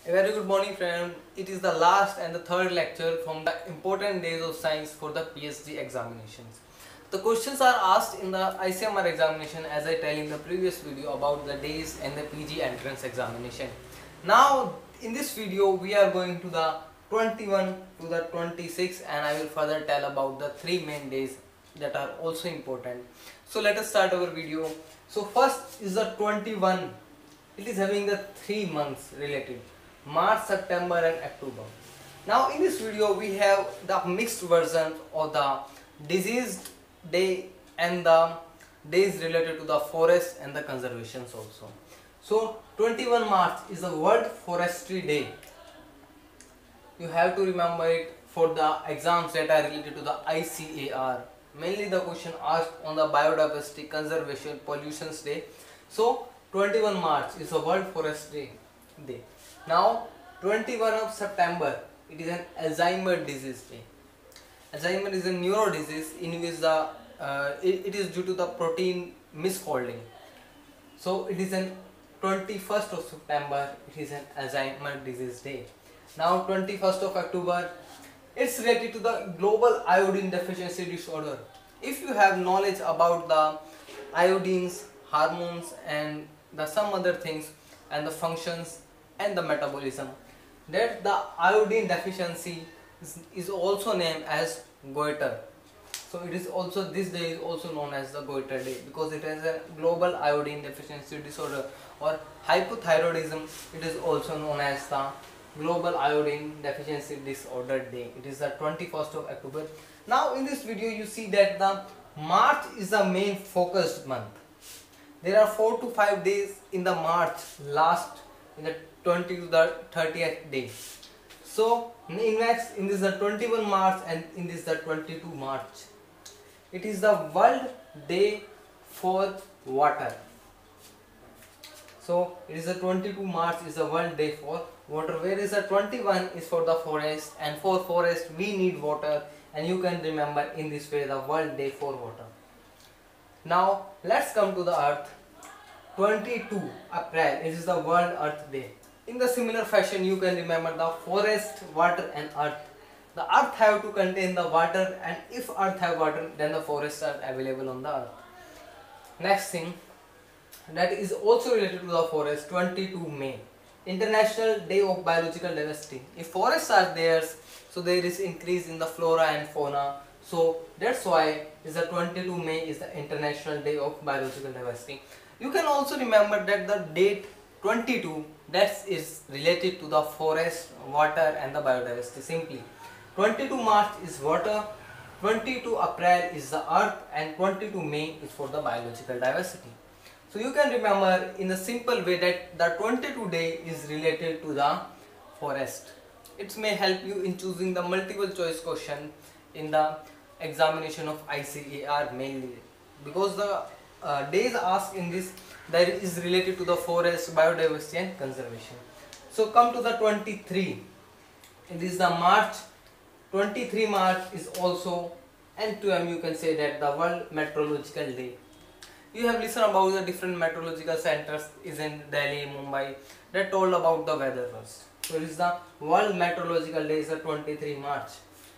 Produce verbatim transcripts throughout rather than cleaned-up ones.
A very good morning friend. It is the last and the third lecture from the important days of science for the PhD examinations. The questions are asked in the I C M R examination as I tell in the previous video about the days and the P G entrance examination. Now in this video we are going to the twenty-one to the twenty-six and I will further tell about the three main days that are also important. So let us start our video. So first is the twenty-one. It is having the three months related. March, September and October. Now in this video we have the mixed version of the diseased day and the days related to the forest and the conservations also. So twenty-first March is the World Forestry Day. You have to remember it for the exams that are related to the I C A R. Mainly the question asked on the biodiversity, conservation, pollutions day. So twenty-first March is a World Forestry Day. Now twenty-first of September, it is an Alzheimer's disease day. Alzheimer's is a neuro disease in which the uh, it, it is due to the protein misfolding. So it is an twenty-first of September, it is an Alzheimer's disease day. Now twenty-first of October, it's related to the global iodine deficiency disorder. If you have knowledge about the iodines, hormones and the some other things and the functions and the metabolism, that the iodine deficiency is, is also named as goiter. So it is also, this day is also known as the goiter day because it is a global iodine deficiency disorder, or hypothyroidism, it is also known as the global iodine deficiency disorder day. It is the twenty-first of October. Now in this video you see that the March is the main focused month. There are four to five days in the March, last in the twenty to the thirtieth day. So in next, in this the twenty-first March and in this the twenty-second March. It is the World Day for Water. So it is the twenty-second March is the World Day for Water, whereas the twenty-first is for the forest, and for forest we need water, and you can remember in this way the World Day for Water. Now let's come to the Earth. twenty-second April, it is the World Earth Day. In the similar fashion you can remember the forest, water and earth. The earth have to contain the water, and if earth have water then the forests are available on the earth. Next thing that is also related to the forest, twenty-second May, International Day of Biological Diversity. If forests are there, so there is increase in the flora and fauna. So that's why is the twenty-second May is the International Day of Biological Diversity. You can also remember that the date twenty-two, that is related to the forest, water and the biodiversity. Simply twenty-second March is water, twenty-second April is the earth and twenty-second May is for the biological diversity. So you can remember in a simple way that the twenty-second day is related to the forest. It may help you in choosing the multiple choice question in the examination of I C A R mainly, because the uh, days asked in this that is related to the forest, biodiversity and conservation. So come to the twenty-three. It is the March. twenty-third March is also, and to M you can say that the World Meteorological Day. You have listened about the different meteorological centers is in Delhi, Mumbai, that told about the weather first. So it is the World Meteorological Day is the twenty-third March.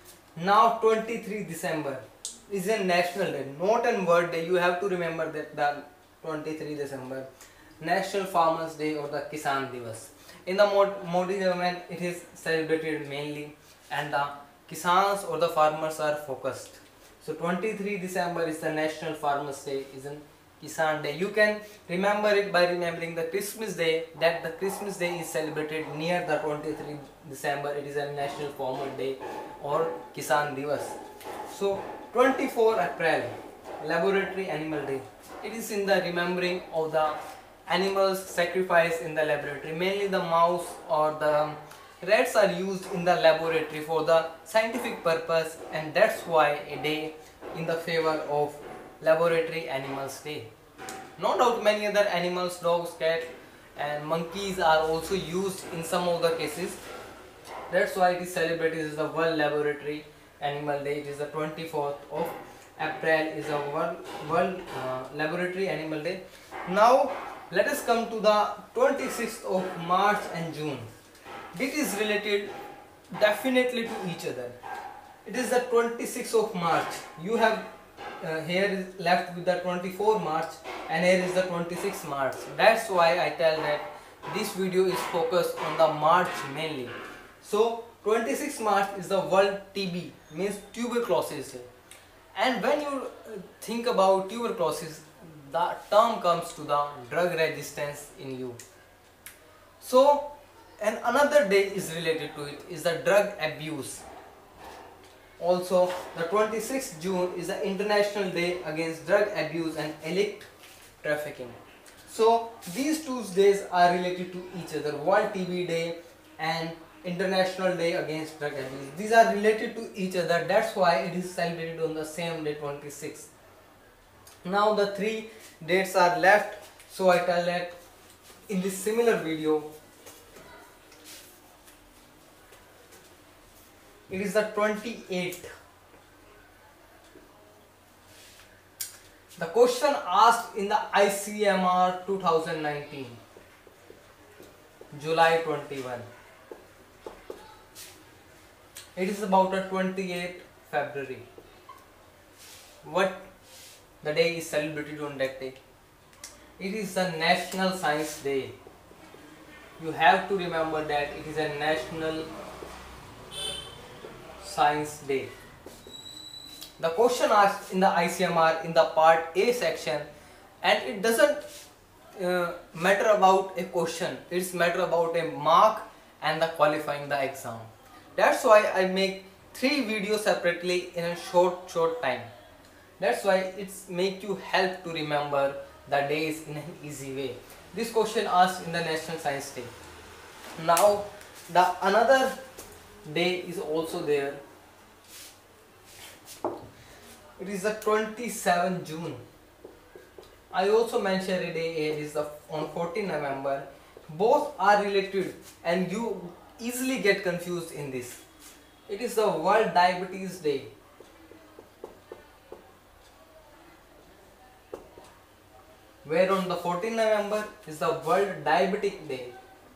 Now twenty-third December is a national day, not a word day. You have to remember that the twenty-third December, National Farmers Day or the Kisan Divas. In the Modi government it is celebrated mainly, and the Kisans or the farmers are focused. So twenty-third December is the National Farmers Day, is an Kisan Day. You can remember it by remembering the Christmas Day, that the Christmas Day is celebrated near the twenty-third December. It is a National Farmer Day or Kisan Divas. So twenty-fourth April, Laboratory Animal Day. It is in the remembering of the animals sacrificed in the laboratory. Mainly the mouse or the rats are used in the laboratory for the scientific purpose, and that's why a day in the favor of Laboratory Animals Day. No doubt many other animals, dogs, cats and monkeys are also used in some of the cases. That's why it is celebrated as the World Laboratory Animal Day. It is the twenty-fourth of April is a World, World uh, Laboratory Animal Day. Now let us come to the twenty-sixth of March and June. It is related definitely to each other. It is the twenty-sixth of March. You have uh, here is left with the twenty-fourth March and here is the twenty-sixth March. That's why I tell that this video is focused on the March mainly. So twenty-sixth March is the World T B, means tuberculosis day. And when you think about tuberculosis, the term comes to the drug resistance in you. So, and another day is related to it is the drug abuse. Also, the twenty-sixth June is the International Day Against Drug Abuse and Illicit Trafficking. So, these two days are related to each other, World T B Day and International Day Against Drug Abuse. These are related to each other, that's why it is celebrated on the same day, twenty-sixth. Now the three dates are left, so I tell that in this similar video. It is the twenty-eighth. The question asked in the I C M R twenty nineteen, July twenty-first. It is about the twenty-eighth February. What the day is celebrated on that day? It is the National Science Day. You have to remember that it is a National Science Day. The question asked in the I C M R in the part A section, and it doesn't uh, matter about a question, it's matter about a mark and the qualifying the exam. That's why I make three videos separately in a short short time. That's why it's make you help to remember the days in an easy way. This question asked in the National Science Day. Now the another day is also there. It is the twenty-seventh June. I also mentioned a day here is the on fourteenth November. Both are related and you easily get confused in this. It is the World Diabetes Day. Where on the fourteenth November is the World Diabetic Day.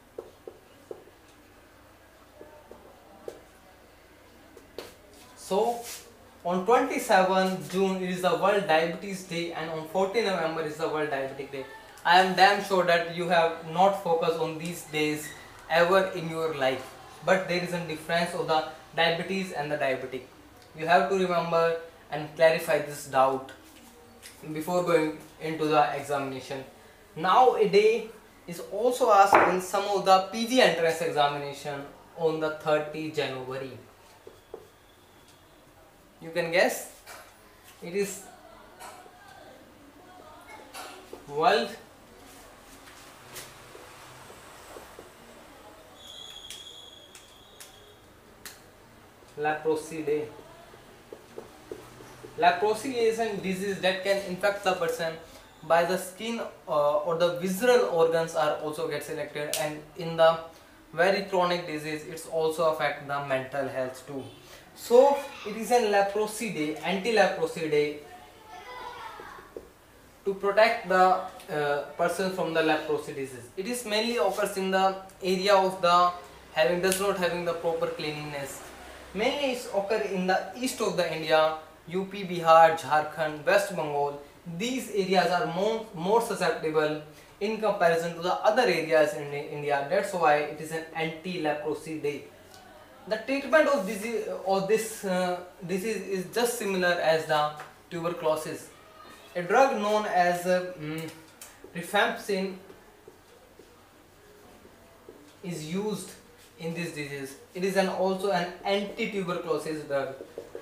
So on twenty-seventh June it is the World Diabetes Day and on fourteenth November is the World Diabetic Day. I am damn sure that you have not focused on these days ever in your life, but there is a difference of the diabetes and the diabetic. You have to remember and clarify this doubt before going into the examination. Now a day is also asked in some of the P G entrance examination on the thirtieth January. You can guess. It is World Leprosy Day. Leprosy is a disease that can infect the person by the skin uh, or the visceral organs are also get selected, and in the very chronic disease it's also affect the mental health too. So it is a leprosy day, anti-leprosy day, to protect the uh, person from the leprosy disease. It is mainly occurs in the area of the having does not having the proper cleanliness. Mainly it's occur in the east of the India, U P, Bihar, Jharkhand, West Bengal. These areas are more, more susceptible in comparison to the other areas in India. That's why it is an anti-leprosy day. The treatment of disease of this uh, disease is just similar as the tuberculosis. A drug known as uh, mm, rifampicin is used in this disease. It is an also an anti-tuberculosis drug.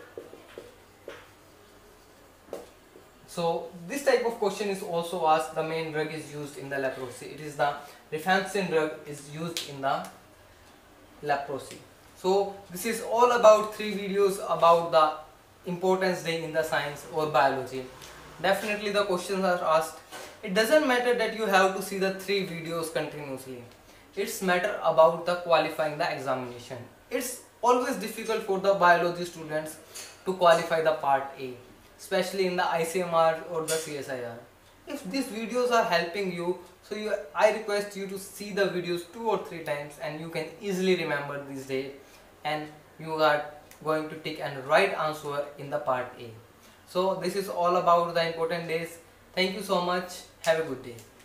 So this type of question is also asked. The main drug is used in the leprosy. It is the rifampicin drug is used in the leprosy. So this is all about three videos about the importance day in the science or biology. Definitely the questions are asked. It doesn't matter that you have to see the three videos continuously. It's matter about the qualifying the examination. It's always difficult for the biology students to qualify the part A, especially in the I C M R or the C S I R. If these videos are helping you, So you, I request you to see the videos two or three times and you can easily remember this day, and you are going to take a right answer in the part A. So this is all about the important days. Thank you so much. Have a good day.